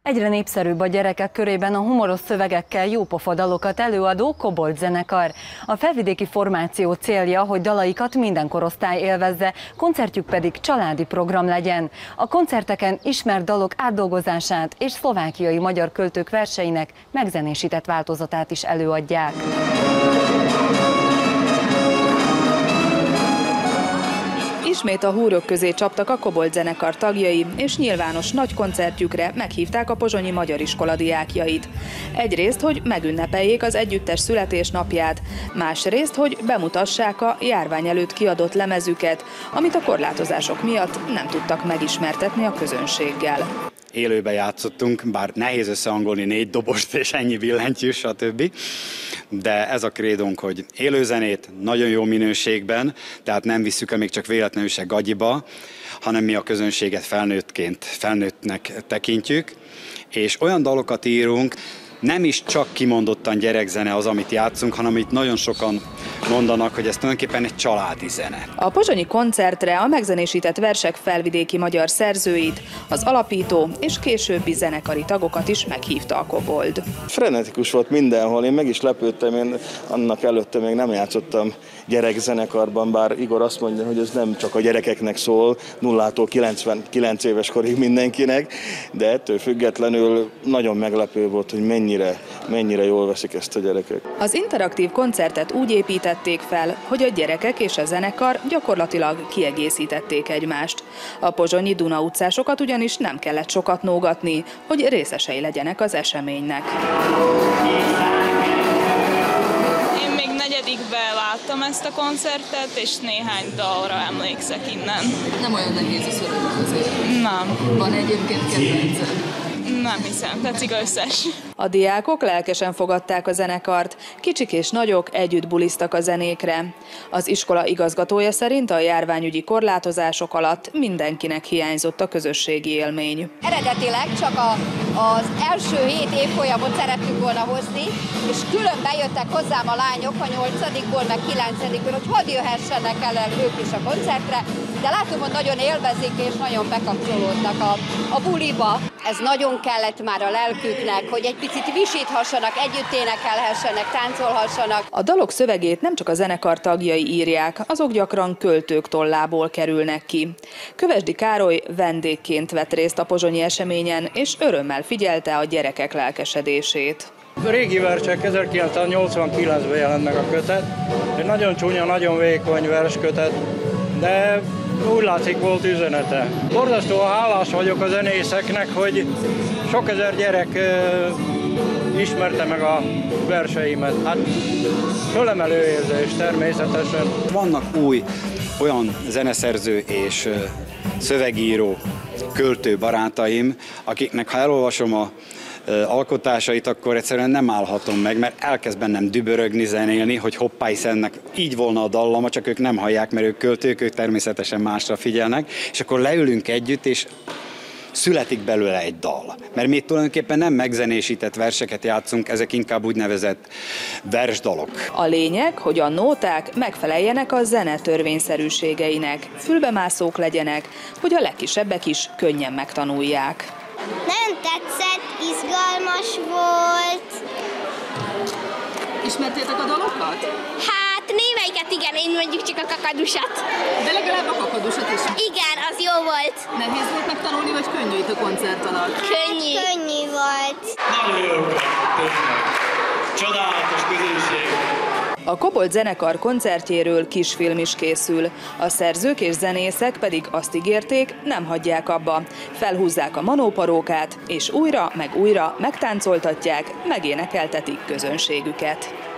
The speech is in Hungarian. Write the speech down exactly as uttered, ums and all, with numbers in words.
Egyre népszerűbb a gyerekek körében a humoros szövegekkel jópofa dalokat előadó Kobold zenekar. A felvidéki formáció célja, hogy dalaikat minden korosztály élvezze, koncertjük pedig családi program legyen. A koncerteken ismert dalok átdolgozását és szlovákiai magyar költők verseinek megzenésített változatát is előadják. Ismét a húrok közé csaptak a Kobold zenekar tagjai, és nyilvános nagy koncertjükre meghívták a pozsonyi magyar iskola diákjait. Egyrészt, hogy megünnepeljék az együttes születésnapját, másrészt, hogy bemutassák a járvány előtt kiadott lemezüket, amit a korlátozások miatt nem tudtak megismertetni a közönséggel. Élőbe játszottunk, bár nehéz összehangolni négy dobost és ennyi billentyűs, stb. De ez a krédónk, hogy élőzenét nagyon jó minőségben, tehát nem visszük el még csak véletlenül se gagyiba, hanem mi a közönséget felnőttként, felnőttnek tekintjük, és olyan dalokat írunk, nem is csak kimondottan gyerekzene az, amit játszunk, hanem itt nagyon sokan mondanak, hogy ez tulajdonképpen egy családi zene. A pozsonyi koncertre a megzenésített versek felvidéki magyar szerzőit, az alapító és későbbi zenekari tagokat is meghívta a Kobold. Frenetikus volt mindenhol, én meg is lepődtem, én annak előtte még nem játszottam gyerekzenekarban, bár Igor azt mondja, hogy ez nem csak a gyerekeknek szól, nullától kilencvenkilenc éves korig mindenkinek, de ettől függetlenül nagyon meglepő volt, hogy mennyire, mennyire jól veszik ezt a gyerekek. Az interaktív koncertet úgy építették fel, hogy a gyerekek és a zenekar gyakorlatilag kiegészítették egymást. A pozsonyi Duna utcásokat ugyanis nem kellett sokat nógatni, hogy részesei legyenek az eseménynek. Én még negyedikben láttam ezt a koncertet, és néhány dalra emlékszek innen. Nem olyan nehéz a szöveg azért. Nem. Van egyébként kedvenced? Nem hiszem, tetszik összes. A diákok lelkesen fogadták a zenekart, kicsik és nagyok együtt bulisztak a zenékre. Az iskola igazgatója szerint a járványügyi korlátozások alatt mindenkinek hiányzott a közösségi élmény. Eredetileg csak a, az első hét évfolyamot szerettük volna hozni, és külön bejöttek hozzám a lányok a nyolcadikból, meg kilencedikből, hogy hadd jöhessenek el ők is a koncertre, de látom, hogy nagyon élvezik és nagyon bekapcsolódnak a, a buliba. Ez nagyon kellett már a lelküknek, hogy egy picit visíthassanak, együtt énekelhessenek, táncolhassanak. A dalok szövegét nem csak a zenekar tagjai írják, azok gyakran költők tollából kerülnek ki. Kövesdi Károly vendégként vett részt a pozsonyi eseményen, és örömmel figyelte a gyerekek lelkesedését. A régi versek ezerkilencszáznyolcvankilencben jelent meg a kötet, egy nagyon csúnya, nagyon vékony verskötet, de úgy látszik volt üzenete. Borzasztóan hálás vagyok a zenészeknek, hogy sok ezer gyerek uh, ismerte meg a verseimet. Hát fölemelő érzés természetesen. Vannak új olyan zeneszerző és uh, szövegíró, költő barátaim, akiknek ha elolvasom a alkotásait, akkor egyszerűen nem állhatom meg, mert elkezd bennem dübörögni, zenélni, hogy hoppá, hiszen így volna a dallama, csak ők nem hallják, mert ők költők, ők természetesen másra figyelnek, és akkor leülünk együtt, és születik belőle egy dal. Mert mi tulajdonképpen nem megzenésített verseket játszunk, ezek inkább úgynevezett versdalok. A lényeg, hogy a nóták megfeleljenek a zene törvényszerűségeinek, fülbemászók legyenek, hogy a legkisebbek is könnyen megtanulják. Nagyon tetszett, izgalmas volt. Ismertétek a dalokat? Hát némelyiket igen, én mondjuk csak a kakadusat. De legalább a kakadusat is. Igen, az jó volt. Nehéz volt megtanulni, vagy könnyű itt a koncert alatt? Könnyű. Könnyű volt. Nagyon jó volt. Csodálatos közönség. A Kobold zenekar koncertjéről kisfilm is készül. A szerzők és zenészek pedig azt ígérték, nem hagyják abba. Felhúzzák a manóparókát, és újra meg újra megtáncoltatják, megénekeltetik közönségüket.